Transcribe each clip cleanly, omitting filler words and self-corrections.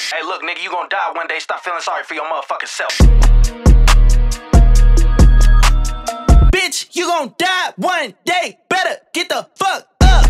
Hey, look, nigga, you gon' die one day. Stop feeling sorry for your motherfucking self. Bitch, you gon' die one day. Better get the fuck up.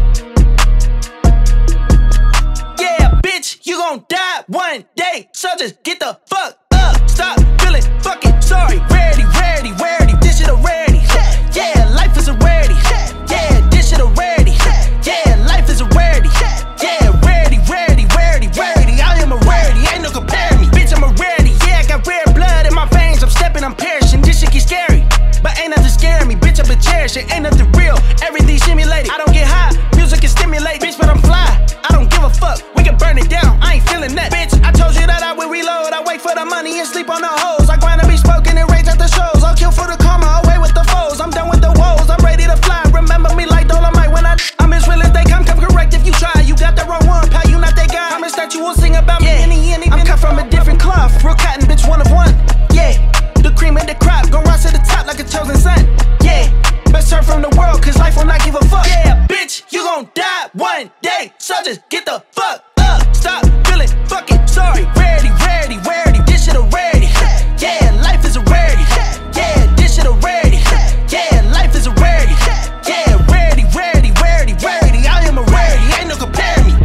Yeah, bitch, you gon' die one day. So just get the fuck up. Stop feeling fucking sorry. Rarity, rarity, rarity. This shit a rarity. Yeah, life is a rarity. Yeah, this shit a rarity. Yeah, life is a rarity. Yeah, rarity, rarity, rarity, rarity. I am a rarity, ain't no compare me. Bitch, I'm a rarity. Yeah, I got rare blood in my veins. I'm stepping, I'm perishing. This shit get scary, but ain't nothing scaring me. Bitch, I've been cherishing. Ain't nothing real. Everything simulated. I don't get high. Music can stimulate. Bitch, but I'm fly. I don't give a fuck. We can burn it down. I ain't feeling that. Bitch, I told you that I would reload. I wait for the money and sleep on the hoes. I grind and be spoken and rage at the shows. I'll kill for the karma, away with the foes. I'm done with the woes. I'm ready to fly. Remember me like Dolomite when I'm as real as they come. Come correct if you try. You got the wrong one, pal. You not that guy. Promise that you will sing about me. I'm cut from a different cloth. Real cotton, bitch, one of one. Yeah, the cream of the crop. Gon' rise to the top like a chosen son. Yeah, best turn from the world, cause life will not give a fuck. Yeah, bitch, you gon' die one day. So just get the fuck up. Stop feeling fucking sorry. Rarity, rarity, rarity. This shit a rarity. Yeah, life is a rarity. Yeah, this shit a rarity. Yeah, life is a rarity. Yeah, rarity, rarity, rarity, rarity. I am a rarity, ain't no compare me.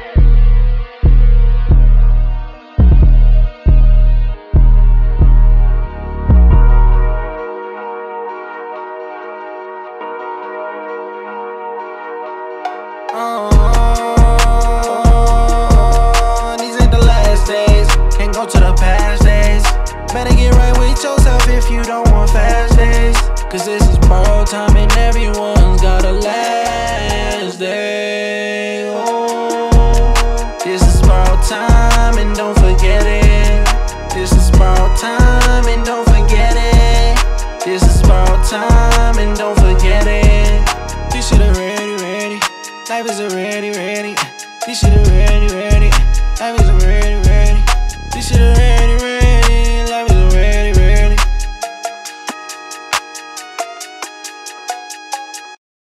These ain't the last days. Can't go to the past days. Better get right with yourself if you don't want fast days. Cause this is borrowed time and everyone's got a last day. Oh, this is borrowed time and don't forget it. This is borrowed time and don't forget it. This is borrowed time and don't forget it. This shit a ready, ready. Life is a ready, ready. This shit a ready, ready. Life is a ready, ready. This shit a ready.